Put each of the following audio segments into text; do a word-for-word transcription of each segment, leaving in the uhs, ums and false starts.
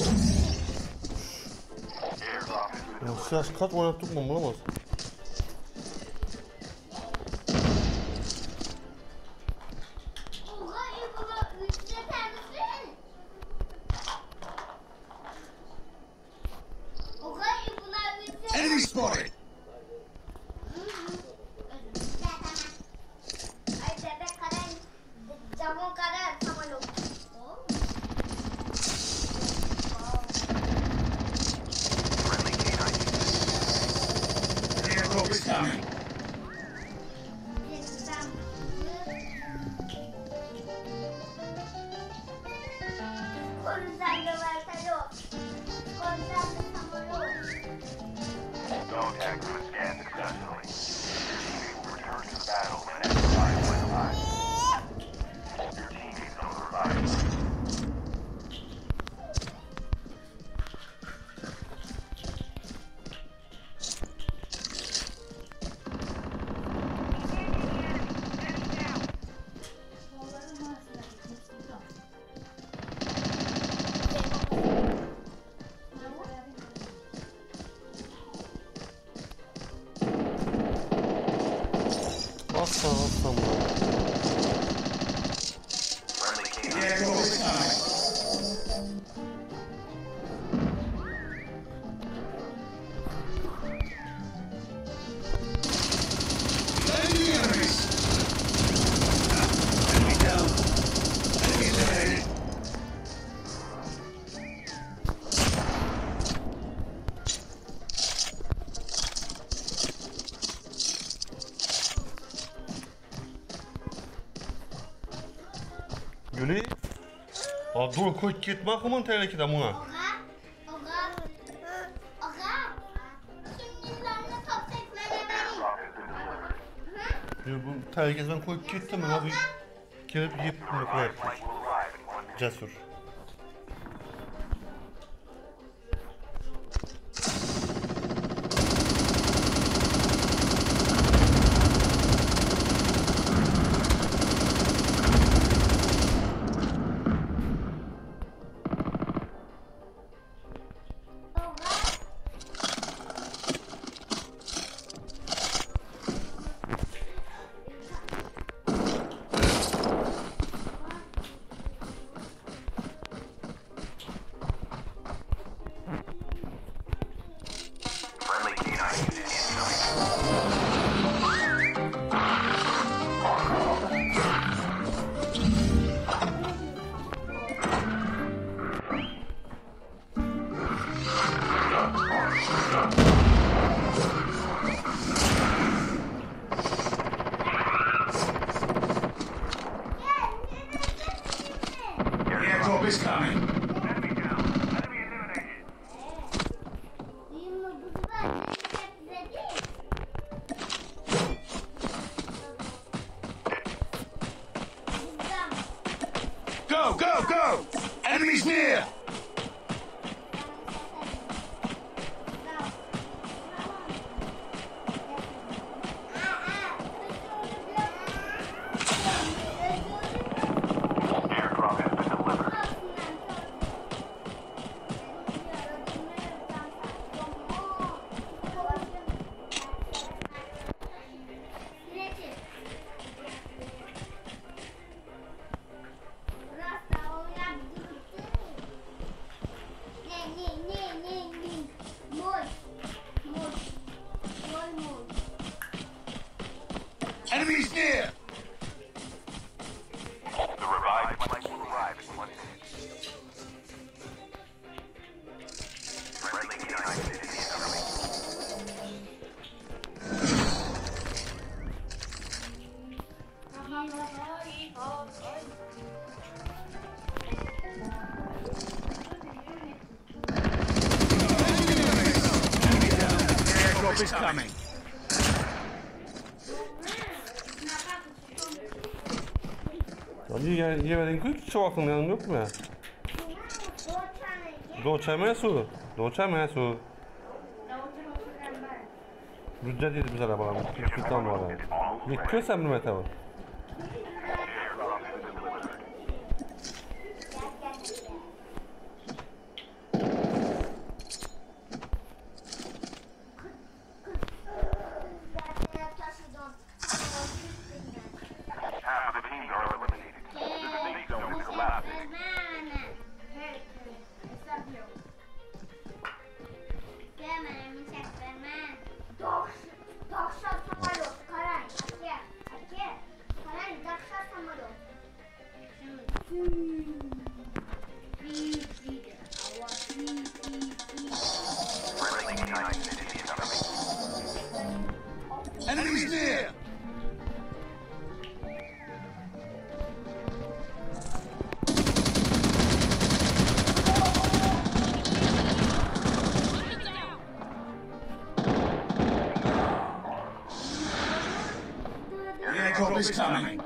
Ya siyaş kat oynattık mı bulamaz. Enemy spotted! Airdrop is coming. Dog tag was scanned successfully. You will return to the battle and exercise when alive. Your teammates will revive. Aslan aslan bu. Friendly canine. Airdrop is coming. Enemy enemies! Enemy down. Enemy eliminated. Gülü. Aa dur koy gitme akımın tehlikede buna. Oga, oga, oga. Şimdi sen de top tekmeleri Airdrop has been delivered. Ya bu tehlikeden koyup gittim mi abi? Gelip yiyip bunu koyar. Flight will arrive in one minute. Cesur. Friendly canine unit incoming. Airdrop is coming. Enemy down. Enemy eliminated. Go, go, go! Enemies near! Airdrop has been delivered. Enemies near! The revived flight will arrive in one minute. Friendly canine unit incoming. Airdrop is coming. Ya niye yemedin ki? Hiç aklın yanın yok mu ya? Doçamaya su. Doçamaya su. Rüzgar dedi biz arabalarına. Kırkıttan var abi. Yetkiyorsan bir mete var. Airdrop has been delivered. Airdrop is coming.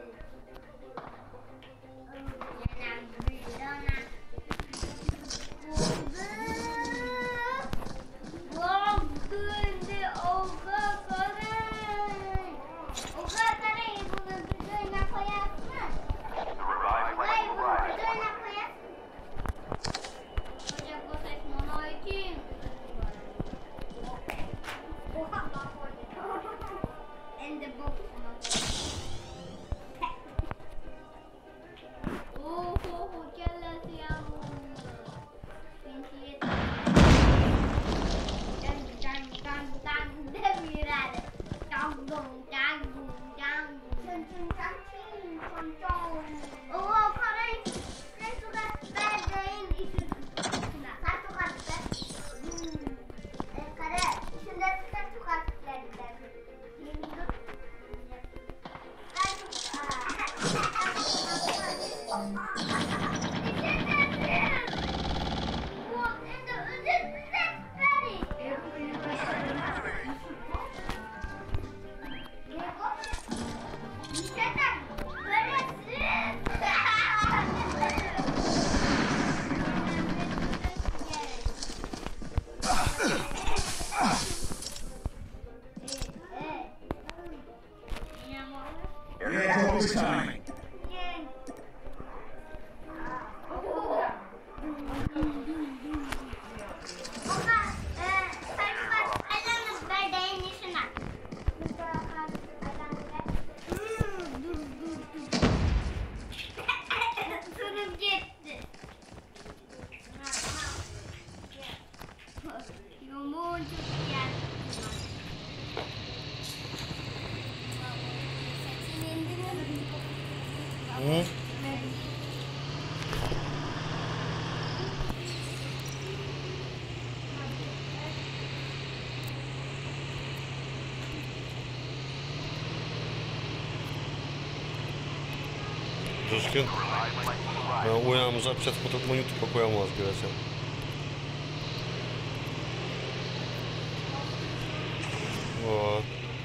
Airdrop is coming. Hı? Troszkę no, ująłem, że przez potok minuty pokoju ma zbierać. O.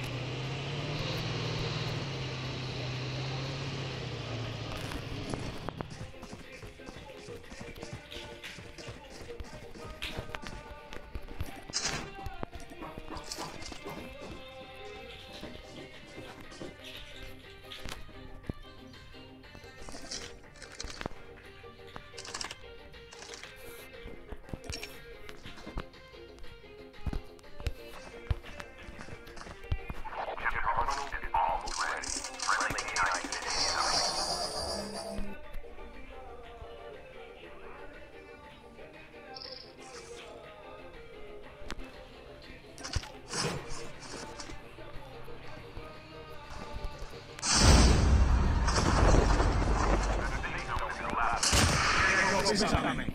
Is coming.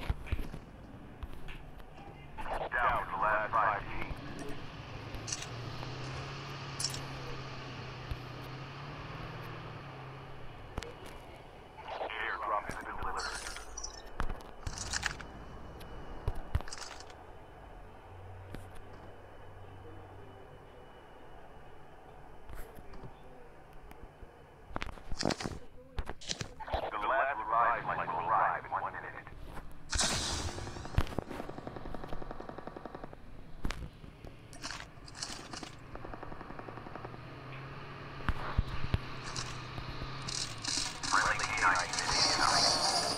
Down to the last five teams. Airdrop has been delivered. The last revive flight will arrive in one minute. Friendly K nine unit incoming.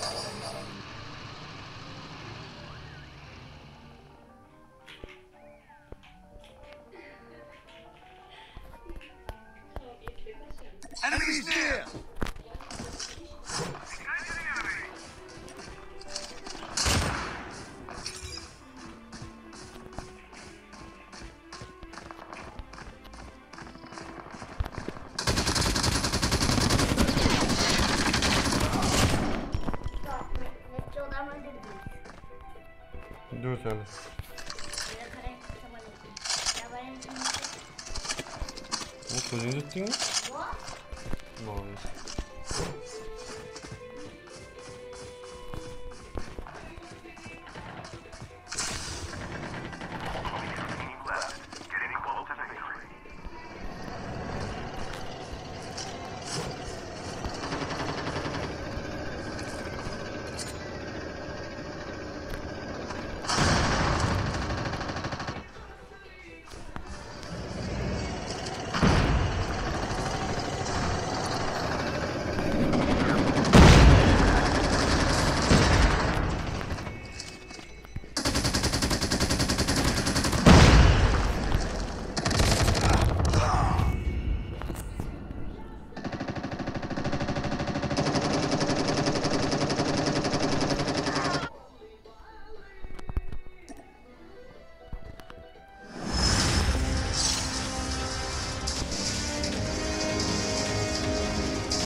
Enemies near. Dur sen. Bu çocuğu tuttun mu? What? Mavi.